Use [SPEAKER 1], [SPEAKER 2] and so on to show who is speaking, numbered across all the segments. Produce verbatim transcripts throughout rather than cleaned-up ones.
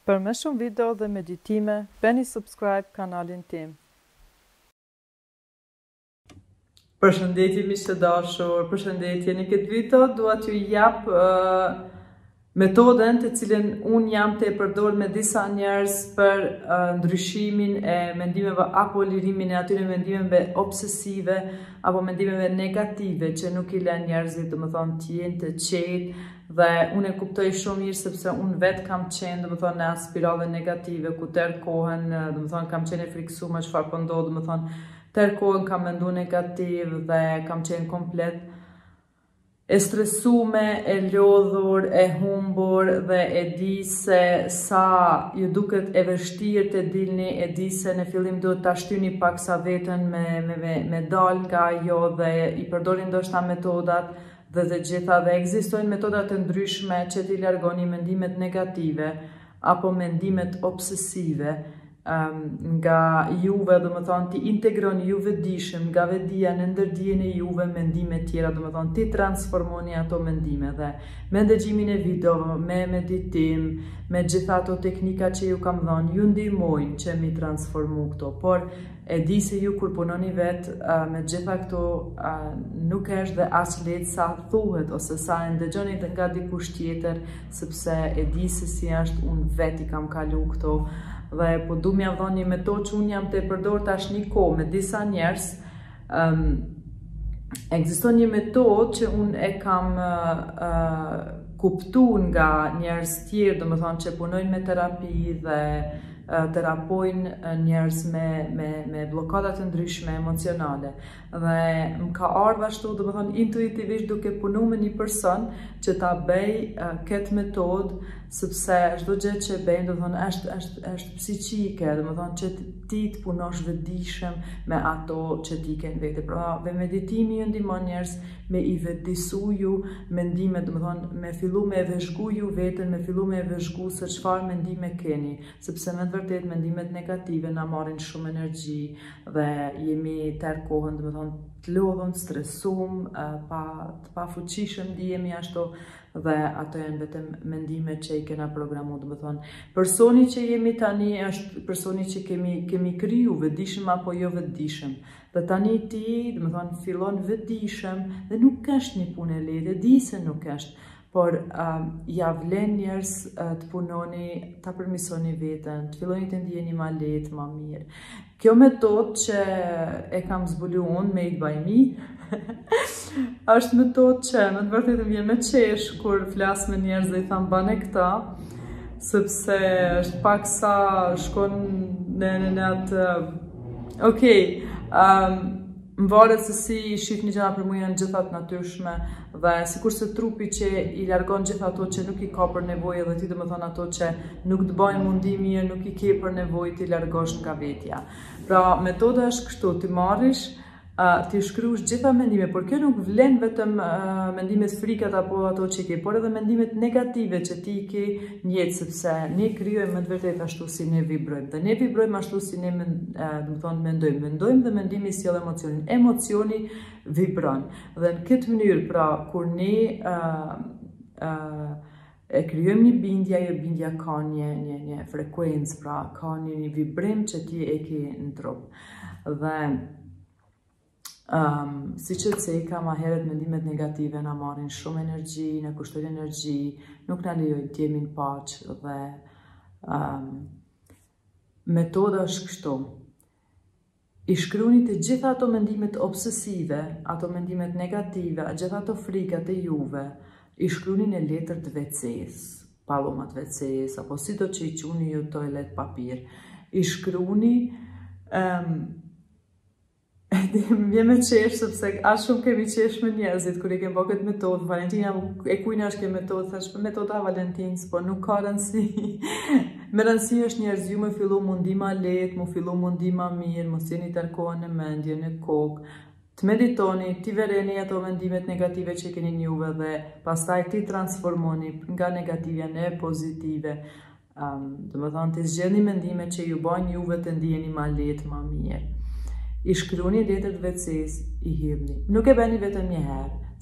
[SPEAKER 1] Për më shumë video dhe meditime, bëni subscribe kanalin tim.
[SPEAKER 2] Përshëndetje miq të dashur, përshëndetje. Në këtë video dua t'ju jap uh, metodën të cilën unë jam të e përdor me disa njerëz për uh, ndryshimin e mendimeve apo lirimin e atyre mendimeve obsesive apo mendimeve negative që nuk i lën njerëzit, domethënë, të jenë të qetë. Dhe unë e kuptoj shumë mirë sepse unë vetë kam qenë, domethënë, në spirale negative ku tërë kohën, domethënë, kam qenë e friksuar me çfarë po ndodh, domethënë, tërë kohën kam menduar negativ dhe kam qenë komplet e stresume, e lodhur, e humbur dhe e di se sa ju duket e vështirë të dilni, e di se në fillim duhet ta shtyni paksa veten me me me, me dal nga ajo dhe i përdorin ndoshta metodat dhe të gjitha, dhe ekzistojnë metoda të ndryshme që t'i largoni mendimet negative apo mendimet obsesive um, nga juve, domethënë t'i integroni ju vetëdijshëm nga vetdia në ndërdijen e juve mendime tjera, domethënë t'i transformoni ato mendime dhe me ndëgjimin e videove, me meditim, me gjitha ato teknika që ju kam dhënë, ju ndihmojnë që mi transformu këto, por e di se ju kur punoni vetë uh, me gjitha këto uh, nuk është dhe as lehtë sa thuhet ose sa e ndëgjoni nga dikush tjetër, sepse e di se si është, unë vetë i kam kalu këto dhe po du m'ja dhoni një metodë që unë jam të e përdor tash një kohë me disa njerëz. Um, Ekziston një metodë që unë e kam uh, uh, kuptu nga njerëz tjerë, domethënë që punojnë me terapi dhe uh, terapojnë njerëz me, me, me blokada të ndryshme emocionale. Dhe më ka ardhur ashtu, domethënë intuitivisht duke punu me një person që ta bëj uh, këtë metodë, sepse çdo gjë që bëjmë, domethënë është është është psiqike, domethënë që ti të punosh vetëdijshëm me ato që ti ke në vete. Pra, me meditimi ju ndihmon njerëz me i vetëdijsu ju mendimet, domethënë me fillu me e vëzhgu ju veten, me fillu me e vëzhgu se çfarë mendime keni, sepse me të vërtetë mendimet negative na marrin shumë energji dhe jemi tërë kohën, domethënë të lodhun, stresum, pa pa fuqishëm ndihemi ashtu, dhe ato janë vetëm mendime që i kena programu, domethënë personi që jemi tani është personi që kemi kemi kriju vetëdijshëm apo jo vetëdijshëm. Dhe tani ti, domethënë, fillon vetëdijshëm dhe nuk është një punë e lehtë, di se nuk është, por uh, ja vlen njerëz uh, të punoni, ta përmirësoni veten, të filloni të ndjeni ma lehtë, ma mirë. Kjo metodë që e kam zbulu unë, Made by Me, është metodë që në të vërtetë vjen me qesh kur flas me njerëz dhe i tham bane këta, sepse është pak sa shkon në në, në atë okay, um, më varet se si i shihni gjëra për mua janë gjithat natyrshme dhe sikurse trupi që i largon gjitha ato që nuk i ka për nevojë dhe ti domethënë ato që nuk të bajnë mundi mirë, nuk i ke për nevojë ti largosh nga vetja. Pra metoda është kështu, ti marrish Uh, ti shkruash gjitha mendime, por kjo nuk vlen vetëm uh, mendimet frikat apo ato që ke, por edhe mendimet negative që ti ke në jetë, sepse ne krijojmë me të vërtetë ashtu si ne vibrojmë. Dhe ne vibrojmë ashtu si ne uh, do të thonë mendojmë. Mendojmë dhe mendimi sjell emocionin. Emocioni vibron. Dhe në këtë mënyrë, pra, kur ne uh, uh, e krijojmë një bindje, ajo bindja ka një një një frekuencë, pra ka një, një vibrim që ti e ke në trup. Dhe Um, si që të sejka ma heret mendimet negative na marrin shumë energji, na kushtojnë energji, nuk na lejojnë të jemi në paqë dhe um, metoda është kështu. I shkruni të gjitha ato mendimet obsesive, ato mendimet negative, gjitha ato frikat e juve, i shkruni në letër të veces, pallomat veces, apo si do që i quni ju toilet papir. I shkruni um, më vjen me qesh sepse as shumë kemi qesh me njerëzit kur i kemi bërë këtë metodë. Valentina e kujna është kjo metodë, thash metoda Valentins, po nuk ka rëndësi. Me rëndësi është njerëz ju me fillu mundi ma lehtë, mu fillu mundi ma mirë, mos jeni tërë kohën në mendje, në kokë, të meditoni, ti vereni ato mendimet negative që keni njuve dhe pastaj ti transformoni nga negative në pozitive. Um, do të thonë të zgjedhni mendime që ju bajnë juve të ndjeni ma lehtë, ma mirë. I shkruni letër të veces, i hidhni. Nuk e bëni vetëm një herë,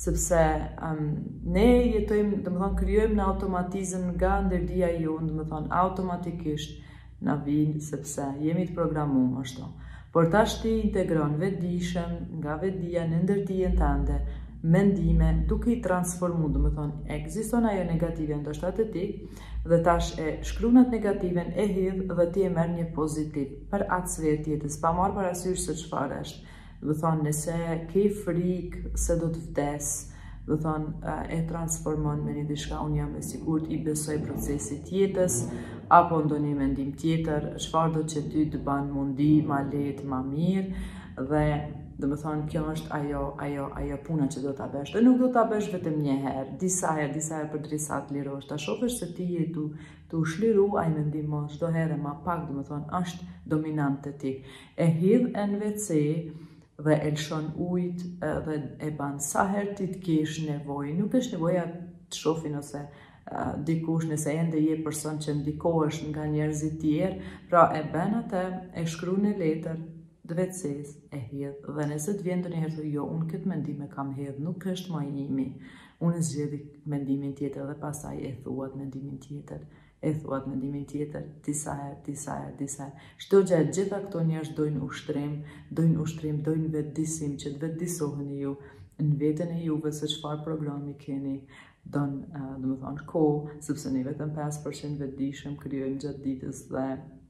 [SPEAKER 2] sepse um, ne jetojmë, dhe më thonë, kryojmë në automatizëm nga ndërdia jonë, dhe më thonë, automatikisht në vinë, sepse jemi të programuar ashtu. Por tash ti integron vetëdijshëm nga vetëdia në ndërdijen tënde, mendime, duke i transformu, dhe më thonë, ekziston ajo negative ndoshta te ti, dhe tash e shkruan atë negativen, e hidh dhe ti e merr një pozitiv për atë sferë tjetër, pa marrë parasysh se çfarë është. Dhe thonë, nëse ke frikë se do të vdes, dhe thonë, e transformon me një diçka, unë jam e sigurt, i besoj procesit jetës, apo ndonjë mendim tjetër, çfarë do që ty të banë mundi, ma lehtë, ma mirë, dhe dhe më thonë, kjo është ajo, ajo, ajo puna që do t'a bësh. Dhe nuk do t'a bësh vetëm një herë, disa herë, disa herë për drisa të lirosh. Ta shofësh se ti je tu, tu shliru, a i mendim mo, çdo herë ma pak, dhe më thonë, është dominant të ti. E hidh N V C dhe e lëshon ujt dhe e ban sa herë ti të kesh nevojë. Nuk është nevoja të shofin ose uh, dikush nëse ende je person që ndikohesh nga njerëzit tjerë, pra e ben atë, e shkru në letër, dhe vetëses e hedh, dhe nëse të vjen ndonjëherë thotë jo, unë këtë mendim e kam hedh, nuk është më imi, unë zgjedh mendimin tjetër dhe pastaj e thuat mendimin tjetër, e thuat mendimin tjetër, disa herë, disa herë, disa herë. Çdo gjë, gjitha këto njerëz dojnë ushtrim, dojnë ushtrim, dojnë vetëdisim, që të vetëdisoheni ju në veten e juve se çfarë programi keni, don, uh, do të thonë kohë, sepse ne vetëm pesë përqind vetëdijshëm krijojmë gjatë ditës dhe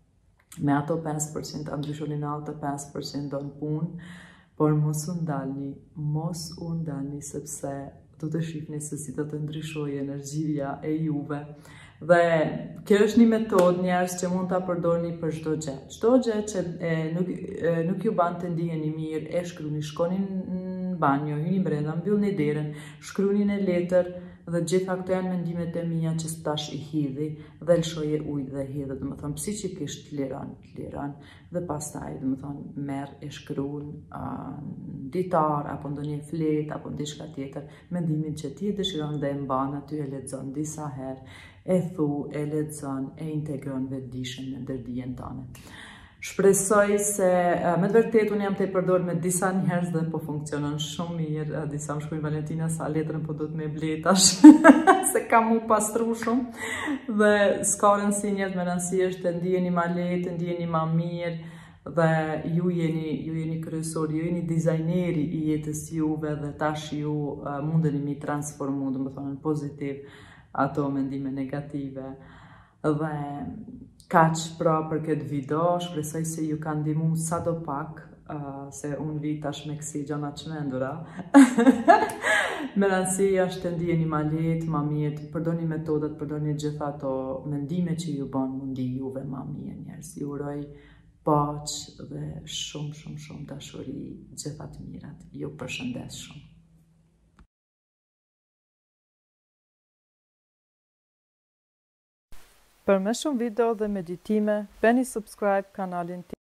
[SPEAKER 2] me ato pesë përqind a ndryshoni në ato pesë përqind do në punë, por mos u ndalni, mos u ndalni, sepse do të shihni se si do të ndryshojë energjia e juve. Dhe kjo është një metodë njerëz që mund ta përdorni për çdo gjë. Çdo gjë që e, nuk, e, nuk ju ban të ndiheni mirë, e shkruani, shkoni në banjo, hyni brenda, mbyllni derën, shkruani në letër, dhe gjitha këto janë mendimet e mia që tash i hidhi dhe lëshoje ujë dhe hidhe, dhe më thonë psiqikisht të liron, të liron, dhe pastaj, dhe më thonë, merë e shkruan uh, ditar, apo ndonjë flet, apo diçka tjetër, mendimin që ti e dëshiron dhe e mban aty, e lexon disa herë, e thu, e lexon, e integron vetëdijshëm në ndërdijen tënde. Shpresoj se me të vërtet unë jam të e përdor me disa njerëz dhe po funksionon shumë mirë. Disa më shkruajnë Valentina sa letrën po do të me bletash se kam u pastru shumë dhe s'ka rëndësi, njerëz me rëndësi është të ndiheni ma lehtë, të ndiheni ma mirë dhe ju jeni, ju jeni kryesori, ju jeni dizajneri i jetës juve dhe tash ju uh, mundeni mi transformu, dhe më thonë pozitiv, ato mendime negative. Dhe kaq pra për këtë video, shpresoj se ju ka ndihmu sa do pak, uh, se unë vi tash me kësi gjana çmendura. Me rëndësi është të ndiheni ma lehtë, ma mirë, përdorni metodat, përdorni gjitha ato mendime që ju bën mundi juve ma mirë njerëz. Ju uroj paqë dhe shumë, shumë, shumë dashuri, gjitha të mirat. Ju përshëndes shumë.
[SPEAKER 1] Për më shumë video dhe meditime, bëni subscribe kanalin tim.